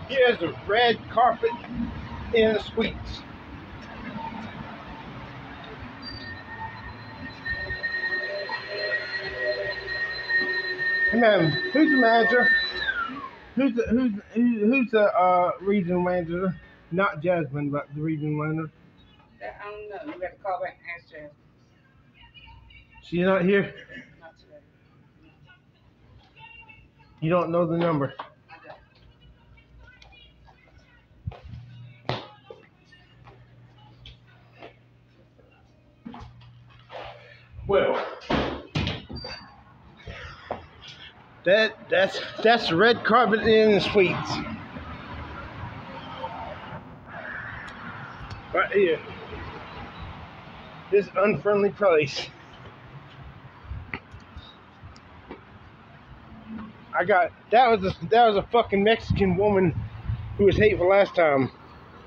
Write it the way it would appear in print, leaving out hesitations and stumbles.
Here's the red carpet in the suites. Hey man, who's the manager? Who's the regional manager? Not Jasmine, but the regional manager. I don't know. You got to call back and ask Jasmine. She's not here. Not today. You don't know the number. I don't. Well, that's the red carpet in the suites. Right here. This unfriendly place. That was a fucking Mexican woman who was hateful last time.